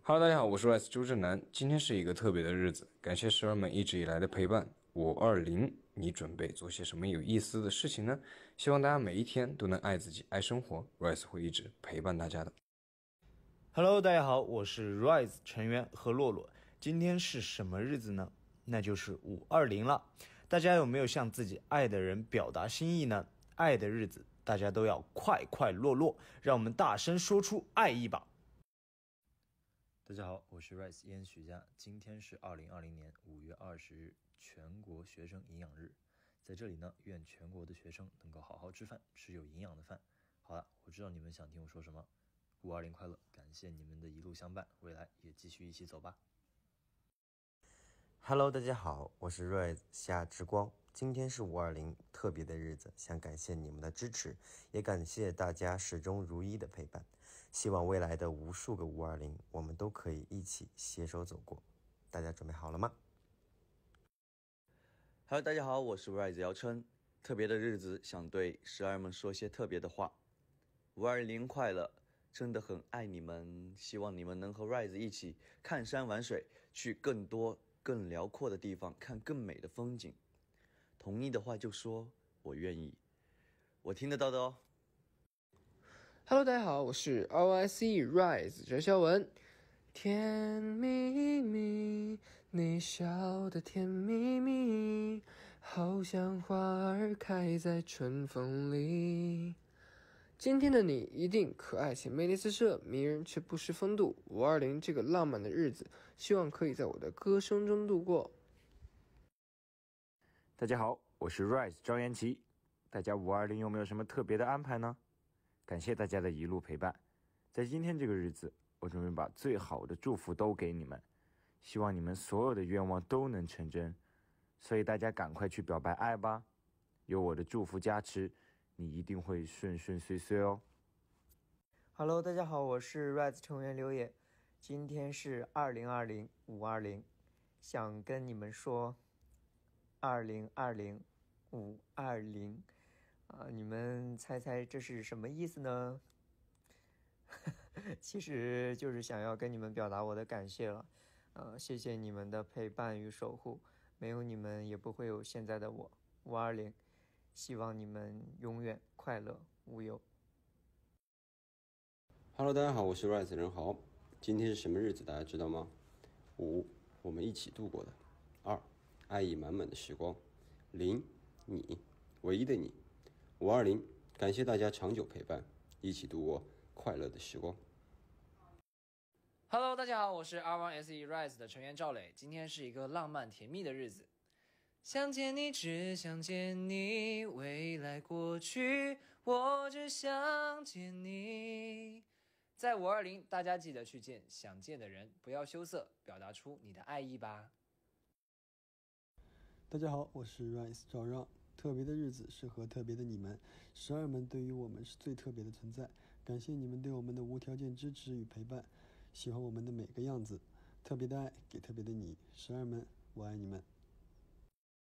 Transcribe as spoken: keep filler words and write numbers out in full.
Hello，大家好，我是 Rice 周震南。今天是一个特别的日子，感谢十二们一直以来的陪伴。五二零，你准备做些什么有意思的事情呢？希望大家每一天都能爱自己、爱生活。Rice 会一直陪伴大家的。 Hello，大家好，我是 Rise 成员何洛洛。今天是什么日子呢？那就是五二零了。大家有没有向自己爱的人表达心意呢？爱的日子，大家都要快快乐乐，让我们大声说出爱意吧。 大家好，我是 Rice 烟许佳。今天是二零二零年五月二十日，全国学生营养日。在这里呢，愿全国的学生能够好好吃饭，吃有营养的饭。好了，我知道你们想听我说什么。五二零快乐，感谢你们的一路相伴，未来也继续一起走吧。 Hello，大家好，我是 Rise 夏之光。今天是五二零特别的日子，想感谢你们的支持，也感谢大家始终如一的陪伴。希望未来的无数个五二零，我们都可以一起携手走过。大家准备好了吗？ Hello， 大家好，我是 Rise 姚琛。特别的日子，想对十二们说些特别的话。五二零快乐，真的很爱你们，希望你们能和 Rise 一起看山玩水，去更多更辽阔的地方，看更美的风景。同意的话就说我愿意，我听得到的哦。 Hello，大家好，我是 R Y C Rise 哲肖文。甜蜜蜜，你笑得甜蜜蜜，好像花儿开在春风里。今天的你一定可爱且魅力四射，迷人却不失风度。五二零这个浪漫的日子，希望可以在我的歌声中度过。 大家好，我是 Rise 张延琪。大家五二零有没有什么特别的安排呢？感谢大家的一路陪伴。在今天这个日子，我准备把最好的祝福都给你们，希望你们所有的愿望都能成真。所以大家赶快去表白爱吧，有我的祝福加持，你一定会顺顺遂遂哦。 Hello， 大家好，我是 Rise 成员刘野。今天是二零二零五二零，想跟你们说二零二零五二零啊，你们猜猜这是什么意思呢？其实就是想要跟你们表达我的感谢了，呃，谢谢你们的陪伴与守护，没有你们也不会有现在的我。五二零，希望你们永远快乐无忧。 Hello， 大家好，我是 Rise 任豪。今天是什么日子？大家知道吗？五，我们一起度过的；二，爱意满满的时光；零，你，唯一的你。五二零，感谢大家长久陪伴，一起度过快乐的时光。 Hello， 大家好，我是 R 一 S E Rise 的成员赵磊。今天是一个浪漫甜蜜的日子，想见你，只想见你，未来过去，我只想见你。在五二零，大家记得去见想见的人，不要羞涩，表达出你的爱意吧。 大家好，我是 Rise 赵让。特别的日子适合特别的你们，十二们对于我们是最特别的存在，感谢你们对我们的无条件支持与陪伴，喜欢我们的每个样子，特别的爱给特别的你，十二们，我爱你们。